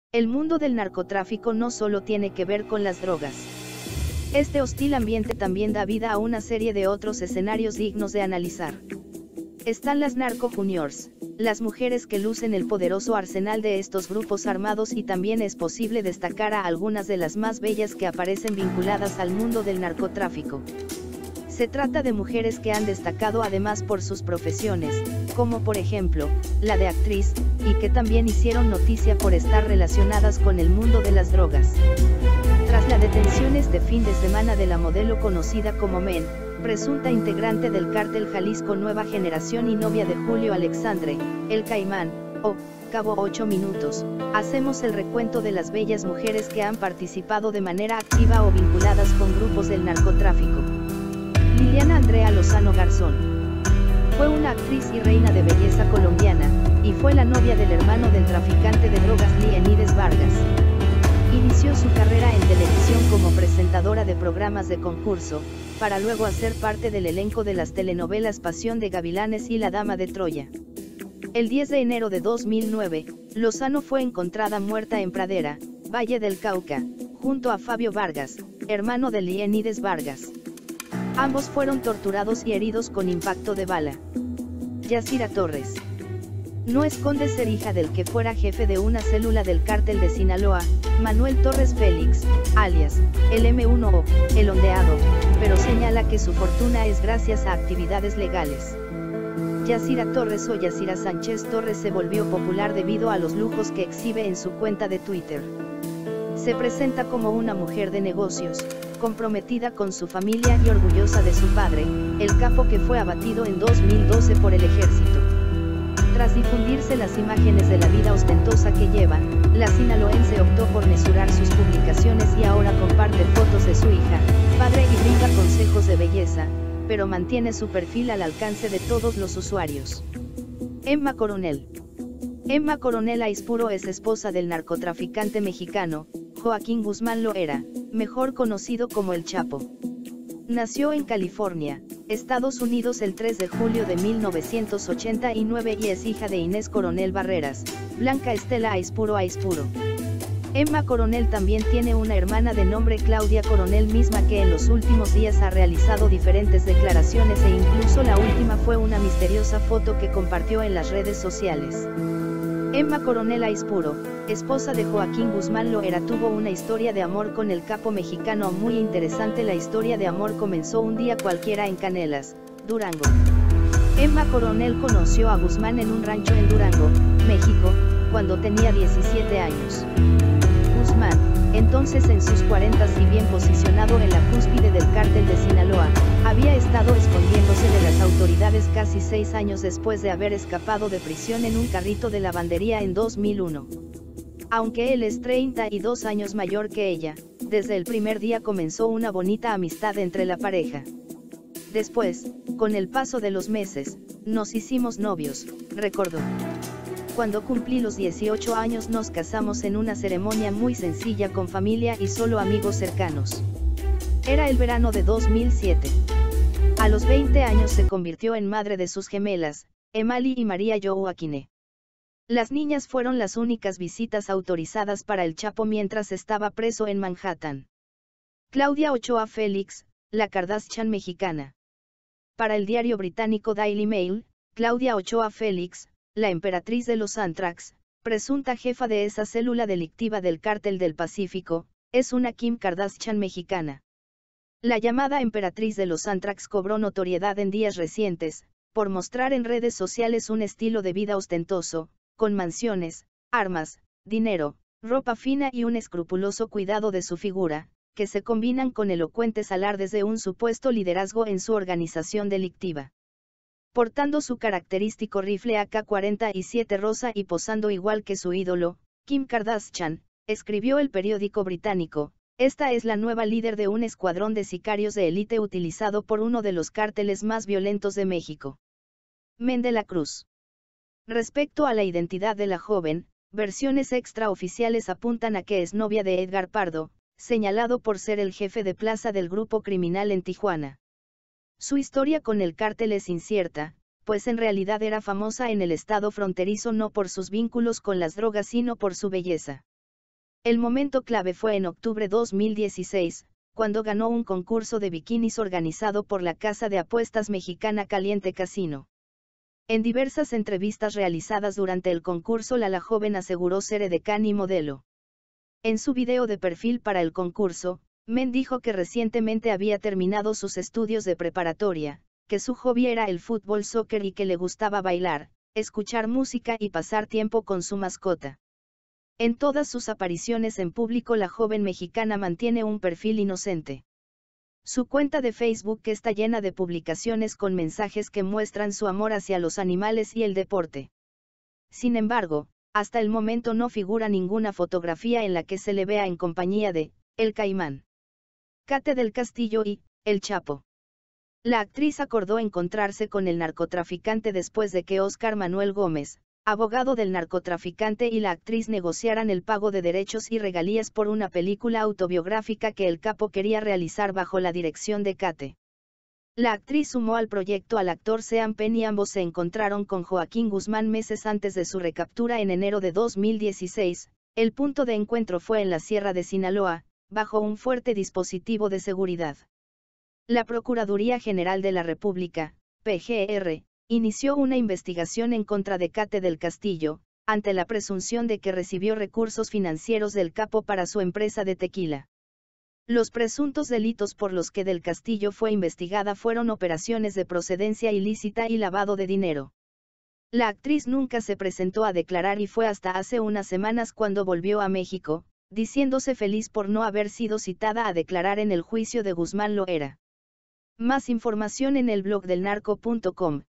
El mundo del narcotráfico no solo tiene que ver con las drogas. Este hostil ambiente también da vida a una serie de otros escenarios dignos de analizar. Están las narco juniors, las mujeres que lucen el poderoso arsenal de estos grupos armados, y también es posible destacar a algunas de las más bellas que aparecen vinculadas al mundo del narcotráfico. Se trata de mujeres que han destacado además por sus profesiones, como por ejemplo, la de actriz, y que también hicieron noticia por estar relacionadas con el mundo de las drogas. Tras la detención este fin de semana de la modelo conocida como Men, presunta integrante del cártel Jalisco Nueva Generación y novia de Julio Alexandre, el Caimán, o Cabo 8 Minutos, hacemos el recuento de las bellas mujeres que han participado de manera activa o vinculadas con grupos del narcotráfico. Liliana Andrea Lozano Garzón. Fue una actriz y reina de belleza colombiana, y fue la novia del hermano del traficante de drogas Leonides Vargas. Inició su carrera en televisión como presentadora de programas de concurso, para luego hacer parte del elenco de las telenovelas Pasión de Gavilanes y La Dama de Troya. El 10 de enero de 2009, Lozano fue encontrada muerta en Pradera, Valle del Cauca, junto a Fabio Vargas, hermano de Leonides Vargas. Ambos fueron torturados y heridos con impacto de bala. Yacira Torres. No esconde ser hija del que fuera jefe de una célula del cártel de Sinaloa, Manuel Torres Félix, alias, el M1O, el Ondeado, pero señala que su fortuna es gracias a actividades legales. Yacira Torres o Yacira Sánchez Torres se volvió popular debido a los lujos que exhibe en su cuenta de Twitter. Se presenta como una mujer de negocios, comprometida con su familia y orgullosa de su padre, el capo que fue abatido en 2012 por el ejército. Tras difundirse las imágenes de la vida ostentosa que lleva, la sinaloense optó por mesurar sus publicaciones y ahora comparte fotos de su hija, padre y brinda consejos de belleza, pero mantiene su perfil al alcance de todos los usuarios. Emma Coronel. Emma Coronel Aispuro es esposa del narcotraficante mexicano, Joaquín Guzmán Loera, mejor conocido como El Chapo. Nació en California, Estados Unidos el 3 de julio de 1989 y es hija de Inés Coronel Barreras, Blanca Estela Aispuro Aispuro. Emma Coronel también tiene una hermana de nombre Claudia Coronel, misma que en los últimos días ha realizado diferentes declaraciones e incluso la última fue una misteriosa foto que compartió en las redes sociales. Emma Coronel Aispuro, esposa de Joaquín Guzmán Loera, tuvo una historia de amor con el capo mexicano muy interesante. La historia de amor comenzó un día cualquiera en Canelas, Durango. Emma Coronel conoció a Guzmán en un rancho en Durango, México, cuando tenía 17 años. Guzmán, entonces en sus 40 y bien posicionado en la cúspide del cártel de Sinaloa, había estado escondiéndose de las autoridades casi 6 años después de haber escapado de prisión en un carrito de lavandería en 2001. Aunque él es 32 años mayor que ella, desde el primer día comenzó una bonita amistad entre la pareja. Después, con el paso de los meses, nos hicimos novios, recordó. Cuando cumplí los 18 años nos casamos en una ceremonia muy sencilla con familia y solo amigos cercanos. Era el verano de 2007. A los 20 años se convirtió en madre de sus gemelas, Emali y María Joaquine. Las niñas fueron las únicas visitas autorizadas para el Chapo mientras estaba preso en Manhattan. Claudia Ochoa Félix, la Kardashian mexicana. Para el diario británico Daily Mail, Claudia Ochoa Félix, la emperatriz de los Anthrax, presunta jefa de esa célula delictiva del Cártel del Pacífico, es una Kim Kardashian mexicana. La llamada emperatriz de los Anthrax cobró notoriedad en días recientes, por mostrar en redes sociales un estilo de vida ostentoso, con mansiones, armas, dinero, ropa fina y un escrupuloso cuidado de su figura, que se combinan con elocuentes alardes de un supuesto liderazgo en su organización delictiva. Portando su característico rifle AK-47 rosa y posando igual que su ídolo, Kim Kardashian, escribió el periódico británico, esta es la nueva líder de un escuadrón de sicarios de élite utilizado por uno de los cárteles más violentos de México. Men de la Cruz. Respecto a la identidad de la joven, versiones extraoficiales apuntan a que es novia de Edgar Pardo, señalado por ser el jefe de plaza del grupo criminal en Tijuana. Su historia con el cártel es incierta, pues en realidad era famosa en el estado fronterizo no por sus vínculos con las drogas sino por su belleza. El momento clave fue en octubre 2016, cuando ganó un concurso de bikinis organizado por la casa de apuestas mexicana Caliente Casino. En diversas entrevistas realizadas durante el concurso, la joven aseguró ser edecán y modelo. En su video de perfil para el concurso, Men dijo que recientemente había terminado sus estudios de preparatoria, que su hobby era el fútbol soccer y que le gustaba bailar, escuchar música y pasar tiempo con su mascota. En todas sus apariciones en público, la joven mexicana mantiene un perfil inocente. Su cuenta de Facebook está llena de publicaciones con mensajes que muestran su amor hacia los animales y el deporte. Sin embargo, hasta el momento no figura ninguna fotografía en la que se le vea en compañía de El Caimán, Kate del Castillo y El Chapo. La actriz acordó encontrarse con el narcotraficante después de que Óscar Manuel Gómez, abogado del narcotraficante, y la actriz negociaran el pago de derechos y regalías por una película autobiográfica que el capo quería realizar bajo la dirección de Kate. La actriz sumó al proyecto al actor Sean Penn y ambos se encontraron con Joaquín Guzmán meses antes de su recaptura en enero de 2016. El punto de encuentro fue en la Sierra de Sinaloa, bajo un fuerte dispositivo de seguridad. La Procuraduría General de la República, PGR, inició una investigación en contra de Kate del Castillo, ante la presunción de que recibió recursos financieros del capo para su empresa de tequila. Los presuntos delitos por los que del Castillo fue investigada fueron operaciones de procedencia ilícita y lavado de dinero. La actriz nunca se presentó a declarar y fue hasta hace unas semanas cuando volvió a México, diciéndose feliz por no haber sido citada a declarar en el juicio de Guzmán Loera. Más información en el blog del narco.com.